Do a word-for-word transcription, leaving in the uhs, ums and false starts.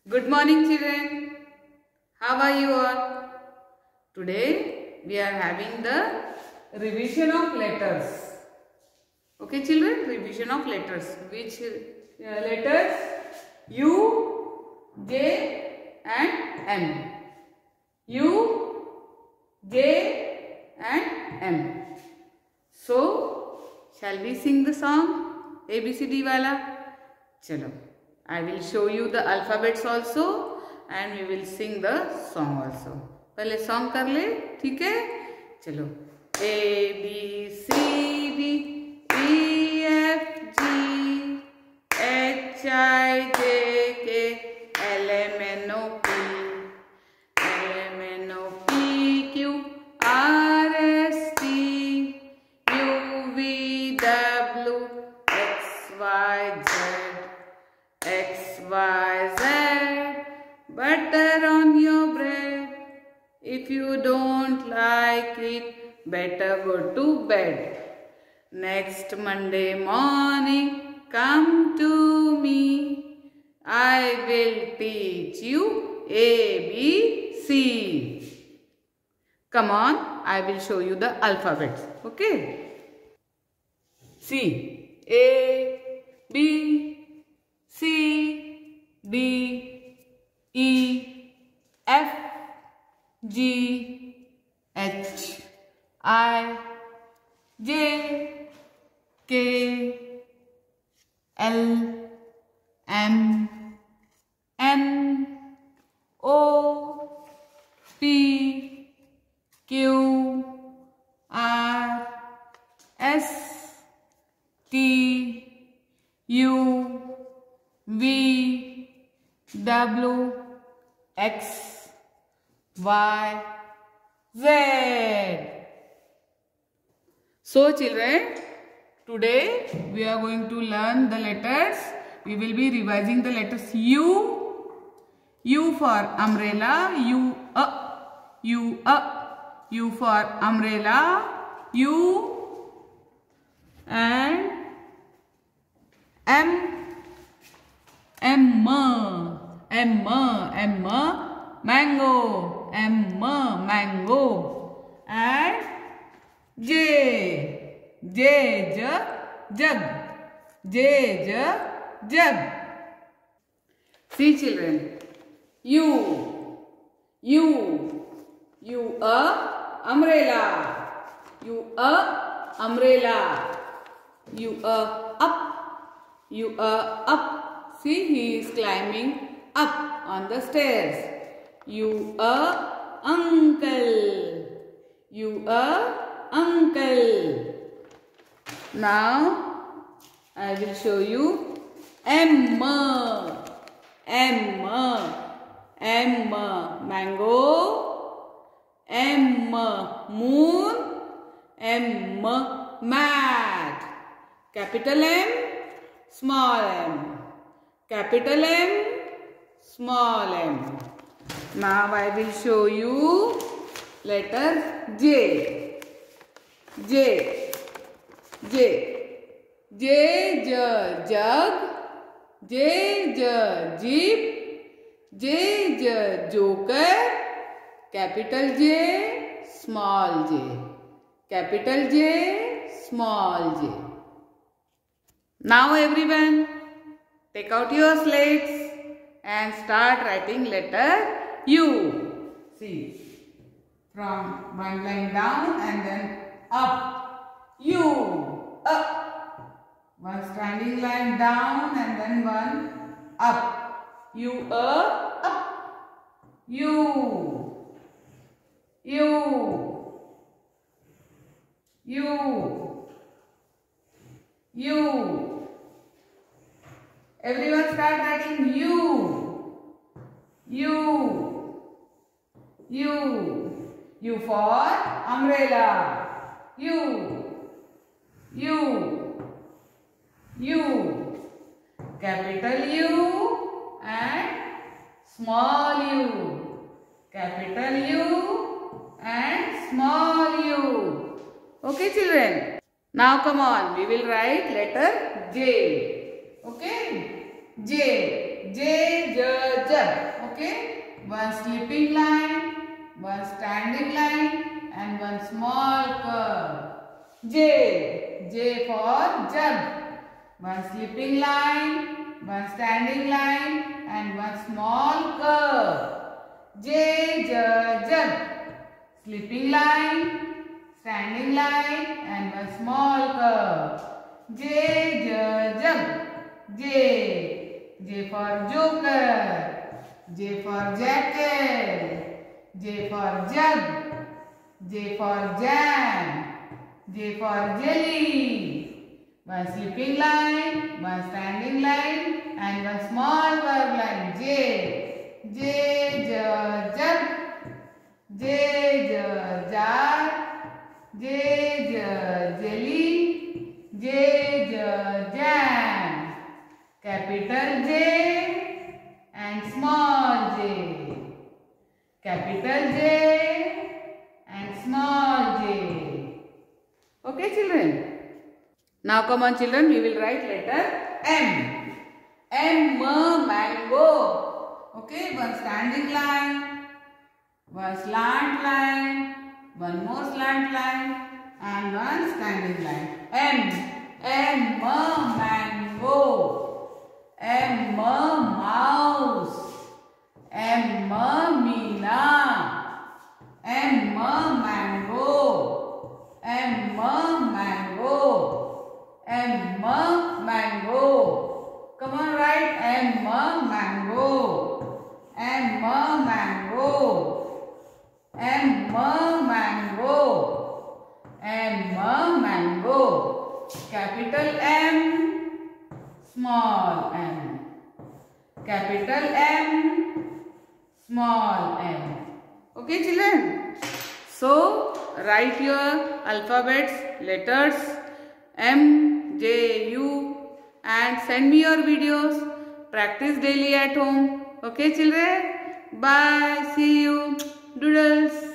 Good morning, children. How are you all? Today we are having the revision of letters. Okay, children, revision of letters. Which uh, letters? U, J and M. U, J and M. So, shall we sing the song A B C D wala? Chalo. I will show you the alphabets also and we will sing the song also. पहले song कर ले, ठीक है? चलो. A B C D E F G H I J K L M N O P L M N O P Q R S T U V W X Y Z X Y Z. Butter on your bread. If you don't like it, better go to bed. Next Monday morning, come to me. I will teach you A B C. Come on, I will show you the alphabets. Okay? C. A B C D E F G H I J K L M N O P Q R S T U V W X Y Z. So children, today we are going to learn the letters. We will be revising the letters U. U for umbrella. U uh, U uh, U for umbrella. U and M. M, M, M, mango, M, mango, and J, J, J, jug, J, J, jug. See children, U, U, U, a umbrella, U, a umbrella, U, a up, U, a up. See, he is climbing up on the stairs. You a uncle. You a uncle. Now, I will show you M. M. M. Mango. M. Moon. M. Mat. Capital M. Small m. Capital M, small m. Now I will show you letter J. J. J. J, J, jug. J, J, jeep. J, J, joker. Capital J, small j. Capital J, small j. Now everyone, take out your slates and start writing letter U. See, from one line down and then up. U, up. One standing line down and then one up. U, up, up. U, U, U, U. Everyone start writing U. U. U. U for umbrella. U. U. U. Capital U and small u. Capital U and small u. Okay children. Now come on. We will write letter J. Okay. J. J, J, J. jab. Okay, one sleeping line, one standing line, and one small curve. J, J for jab. One sleeping line, one standing line, and one small curve. J, J, jab. Sleeping line, standing line, and one small curve. J, J, jab. J, J for joker. J for jackal. J for jug. J for jam. J for jelly. One sleeping line, one standing line, and one small curve line. J, J, J, jug. J, J, jar. J, J, jelly. J, J, jam. Capital J and small j. Capital J and small j. Okay, children. Now come on, children. We will write letter M. M, mango. Okay, one standing line, one slant line, one more slant line, and one standing line. M, M, mango. M, mouse. M, Meena. M, mango. M, mango. M, mango. Come on, write M, mango. M, mango. M, mango. M, mango. Capital M, small m. Capital M, small m. Okay, children. So, write your alphabets, letters M, J, U, and send me your videos. Practice daily at home. Okay, children. Bye. See you. Doodles.